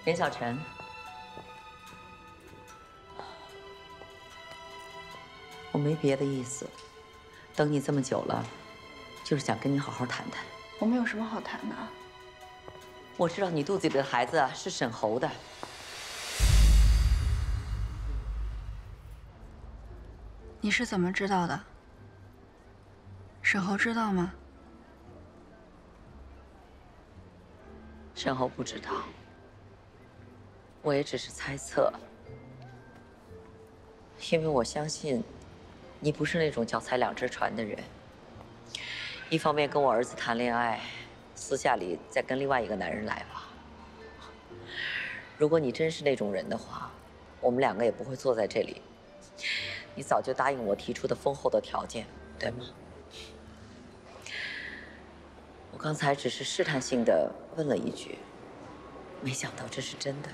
严小晨，我没别的意思，等你这么久了，就是想跟你好好谈谈。 我们有什么好谈的？ 我知道你肚子里的孩子是沈侯的。 你是怎么知道的？沈侯知道吗？ 沈侯不知道，我也只是猜测，因为我相信，你不是那种脚踩两只船的人。一方面跟我儿子谈恋爱，私下里再跟另外一个男人来往。如果你真是那种人的话，我们两个也不会坐在这里。你早就答应我提出的丰厚的条件，对吗？我刚才只是试探性的问了一句，没想到这是真的。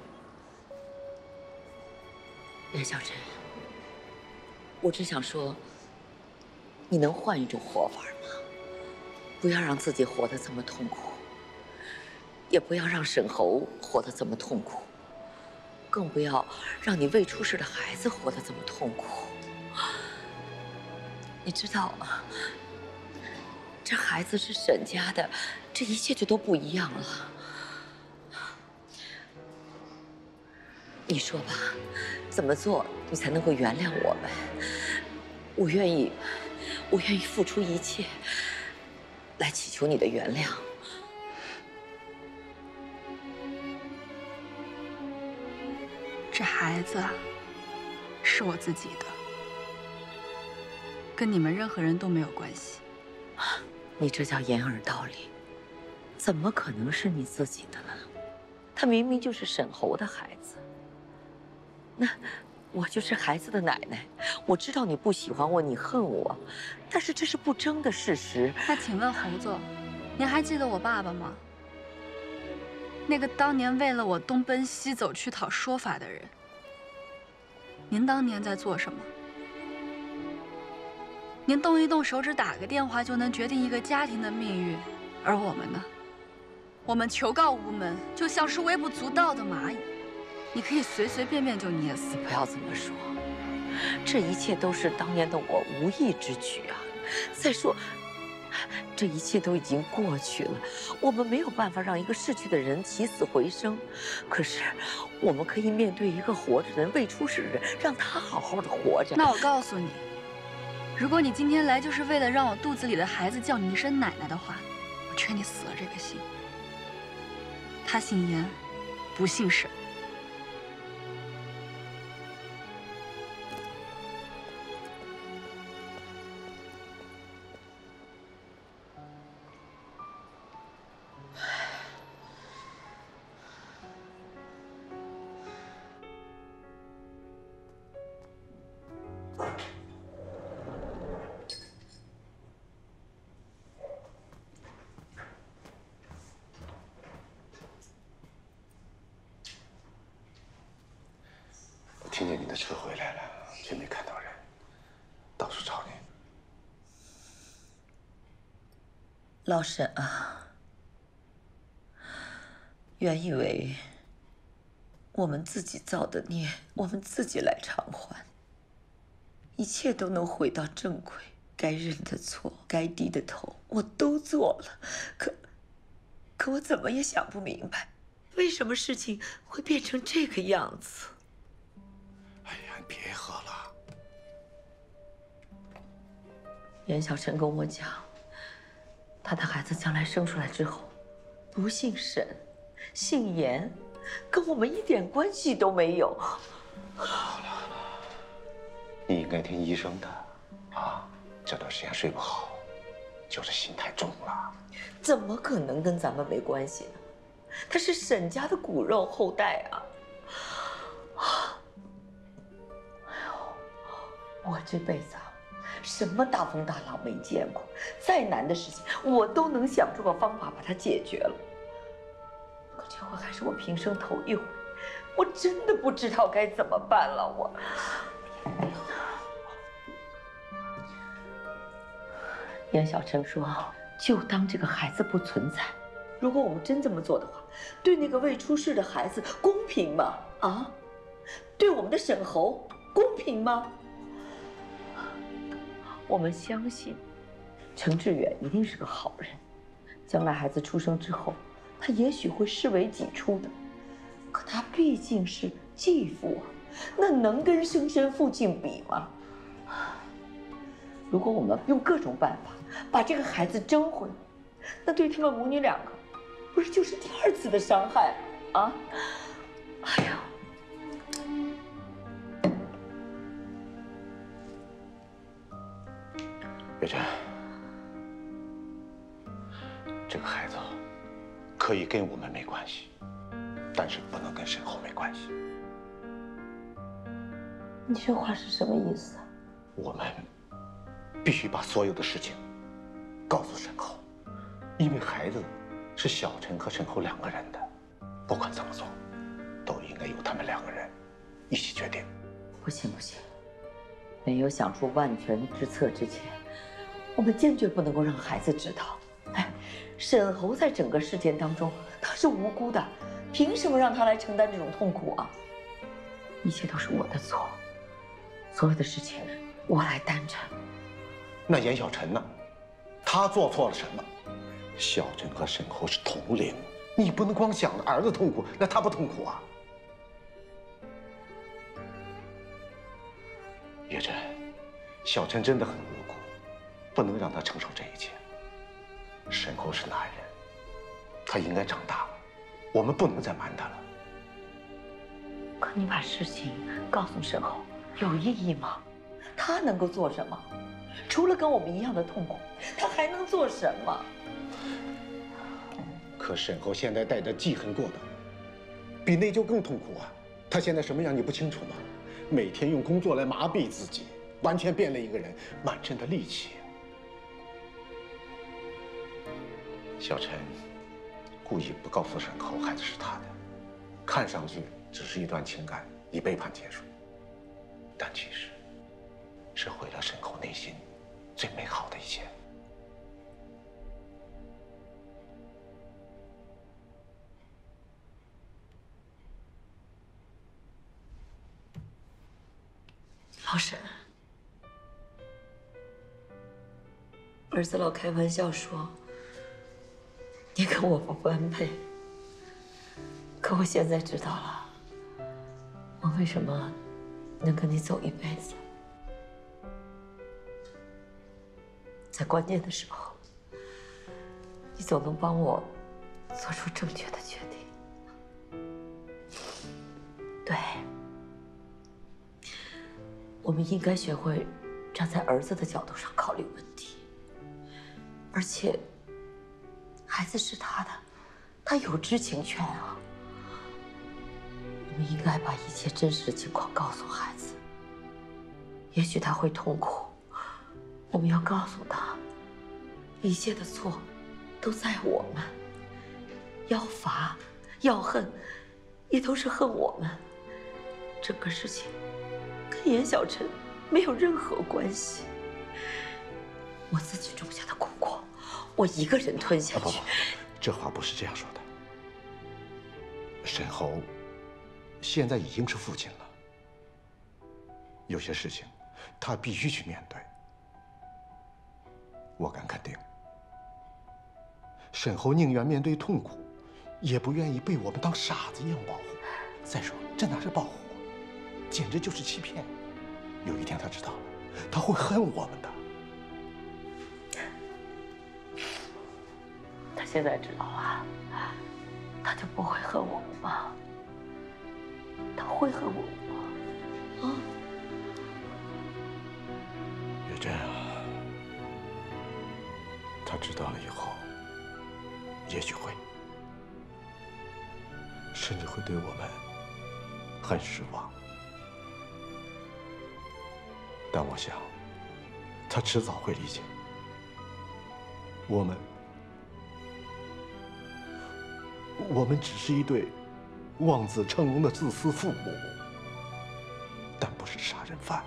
任小晨，我只想说，你能换一种活法吗？不要让自己活得这么痛苦，也不要让沈侯活得这么痛苦，更不要让你未出世的孩子活得这么痛苦。你知道吗？这孩子是沈家的，这一切就都不一样了。你说吧，怎么做你才能够原谅我们？我愿意付出一切，来祈求你的原谅。 这孩子是我自己的，跟你们任何人都没有关系。 你这叫掩耳盗铃，怎么可能是你自己的呢？他明明就是沈侯的孩子。那我就是孩子的奶奶，我知道你不喜欢我，你恨我，但是这是不争的事实。 那请问侯总，您还记得我爸爸吗？那个当年为了我东奔西走去讨说法的人，您当年在做什么？您动一动手指，打个电话就能决定一个家庭的命运，而我们呢？我们求告无门，就像是微不足道的蚂蚁，你可以随随便便就捏死。 不要这么说，这一切都是当年的我无意之举啊。再说，这一切都已经过去了，我们没有办法让一个逝去的人起死回生，可是我们可以面对一个活着的人、未出世的人，让他好好的活着。 那我告诉你，如果你今天来就是为了让我肚子里的孩子叫你一声奶奶的话，我劝你死了这个心。他姓严，不姓沈。 听见你的车回来了，却没看到人，到处找你。 老沈啊，原以为我们自己造的孽，我们自己来偿还，一切都能回到正轨，该认的错，该低的头，我都做了。可我怎么也想不明白，为什么事情会变成这个样子？ 哎呀，你别喝了。 严小晨跟我讲，他的孩子将来生出来之后，不姓沈，姓严，跟我们一点关系都没有。 好了，你应该听医生的啊。这段时间睡不好，就是心太重了。 怎么可能跟咱们没关系呢？他是沈家的骨肉后代啊！哎呦，我这辈子啊，什么大风大浪没见过，再难的事情我都能想出个方法把它解决了。可这回还是我平生头一回，我真的不知道该怎么办了。我，严小晨说，就当这个孩子不存在。 如果我们真这么做的话，对那个未出世的孩子公平吗？啊，对我们的沈侯公平吗？我们相信，程志远一定是个好人，将来孩子出生之后，他也许会视为己出的。可他毕竟是继父啊，那能跟生身父亲比吗？如果我们用各种办法把这个孩子争回，那对他们母女两个，不是就是第二次的伤害啊？哎呀！ 月珍，这个孩子可以跟我们没关系，但是不能跟沈侯没关系。 你这话是什么意思啊？ 我们必须把所有的事情告诉沈侯，因为孩子是小陈和沈侯两个人的，不管怎么做，都应该由他们两个人一起决定。 不行不行，没有想出万全之策之前，我们坚决不能够让孩子知道。哎，沈侯在整个事件当中他是无辜的，凭什么让他来承担这种痛苦啊？一切都是我的错，所有的事情我来担着。 那严小晨呢？他做错了什么？小陈和沈侯是同龄，你不能光想着儿子痛苦，那他不痛苦啊？月珍，小陈真的很无辜，不能让他承受这一切。沈侯是男人，他应该长大了，我们不能再瞒他了。 可你把事情告诉沈侯，有意义吗？他能够做什么？除了跟我们一样的痛苦，他还能做什么？ 可沈侯现在带着记恨过的，比内疚更痛苦啊！他现在什么样你不清楚吗？每天用工作来麻痹自己，完全变了一个人，满身的戾气。小陈故意不告诉沈侯孩子是他的，看上去只是一段情感以背叛结束，但其实是毁了沈侯内心最美好的一切。 老沈，儿子老开玩笑说你跟我不般配，可我现在知道了，我为什么能跟你走一辈子。在关键的时候，你总能帮我做出正确的决定。对，我们应该学会站在儿子的角度上考虑问题，而且孩子是他的，他有知情权啊。我们应该把一切真实的情况告诉孩子，也许他会痛苦，我们要告诉他，一切的错都在我们，要罚要恨，也都是恨我们。整个事情跟严小晨没有任何关系，我自己种下的苦果，我一个人吞下去。 这话不是这样说的。沈侯现在已经是父亲了，有些事情他必须去面对。我敢肯定，沈侯宁愿面对痛苦，也不愿意被我们当傻子一样保护。再说，这哪是保护，简直就是欺骗。有一天他知道了，他会恨我们的。 他现在知道了，他就不会恨我们吗？他会恨我们吗？啊？ 月珍啊，他知道了以后，也许会，甚至会对我们很失望。但我想，他迟早会理解，我们只是一对望子成龙的自私父母，但不是杀人犯。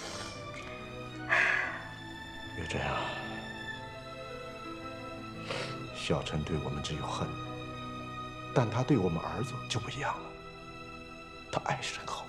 月珍啊， 小陈对我们只有恨，但他对我们儿子就不一样了，他爱沈侯。